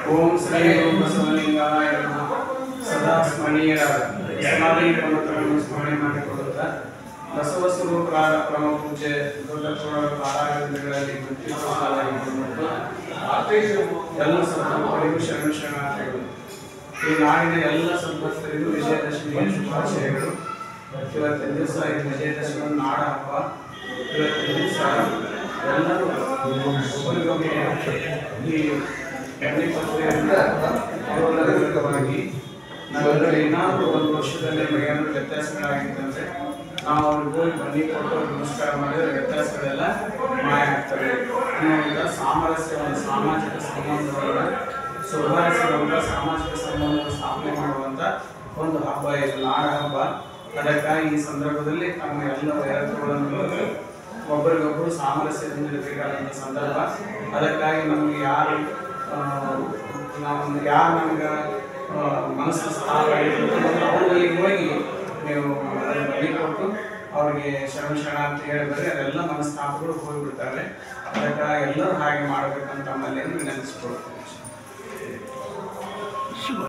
ಓಂ ಶ್ರೀ ಓಂ ಬಸವಲಿಂಗಾಯ ನಮಃ. ಸದಾ ಸ್ಮರಣೀಯರಾದ ಸಮಾಧಿ ಪರ್ವತಗಳನ್ನು ಸ್ಮರಣೆ ಮಾಡಿಕೊಳ್ಳುತ್ತಾ ಬಸವ ಸ್ವರೂಪರಾದ ಪರಮ ಪೂಜೆ ದೊಡ್ಡ ಆರಾಧನೆಗಳಲ್ಲಿ ಎಲ್ಲ ಸದ್ಭಕ್ತರಿಗೂ ಶರಣಾರ್ಥಿಗಳು. ಈ ನಾಡಿನ ಎಲ್ಲ ಸದ್ಭಕ್ತರಿಗೂ ವಿಜಯದಶಮಿಯ ಶುಭಾಶಯಗಳು. ಇವತ್ತಿನ ದಿವಸ ಈ ವಿಜಯದಶಮಿ ನಾಡ ಹಬ್ಬ. ಇವತ್ತಿನ ದಿವಸ ಎಲ್ಲರೂ ಒಬ್ಬರಿಗೊಬ್ಬರು ಈ ಎಣ್ಣೆ ಪತ್ರೆಯಿಂದ ಗೌರವವಾಗಿ ನಾವೆಲ್ಲರೂ ಏನಾದರೂ ಒಂದು ವರ್ಷದಲ್ಲಿ ಏನಾದರೂ ವ್ಯತ್ಯಾಸಗಳಾಗಿತ್ತಂದರೆ ನಾವು ಅವ್ರಿಗೆ ಹೋಗಿ ಬನ್ನಿ ಕೊಟ್ಟು ನಮಸ್ಕಾರ ಮಾಡಿದರೆ ವ್ಯತ್ಯಾಸಗಳೆಲ್ಲ ಮಾಯ ಆಗ್ತವೆ ಅನ್ನುವಂಥ ಸಾಮರಸ್ಯ, ಒಂದು ಸಾಮಾಜಿಕ ಸಂಬಂಧವನ್ನು ಸುಧಾರಿಸುವಂಥ ಸಾಮಾಜಿಕ ಸಂಬಂಧವನ್ನು ಸ್ಥಾಪನೆ ಮಾಡುವಂಥ ಒಂದು ಹಬ್ಬ ಇದು, ನಾಡ ಹಬ್ಬ. ಅದಕ್ಕಾಗಿ ಈ ಸಂದರ್ಭದಲ್ಲಿ ನಮ್ಮ ಎಲ್ಲ ಎರಡಗಳನ್ನು ಒಬ್ಬರಿಗೊಬ್ಬರು ಸಾಮರಸ್ಯದಿಂದ ಇರಬೇಕಾದಂಥ ಸಂದರ್ಭ. ಅದಕ್ಕಾಗಿ ನಮಗೆ ಯಾರು ನಮ್ಗೆ ಮನಸ್ಸು ಸ್ಥಾನ ಅವರಲ್ಲಿ ಹೋಗಿ ನೀವು ಬಲಿ ಕೊಟ್ಟು ಅವ್ರಿಗೆ ಶರಣ ಅಂತ ಹೇಳಿದರೆ ಅದೆಲ್ಲ ಮನಸ್ತಾಪಗಳು ಹೋಗಿಬಿಡ್ತಾರೆ. ಅದಕ್ಕಾಗಿ ಎಲ್ಲರೂ ಹಾಗೆ ಮಾಡಬೇಕಂತ ನಮ್ಮಲ್ಲಿ ವಿನಂತಿಸ್ಕೊಳ್ತೀನಿ.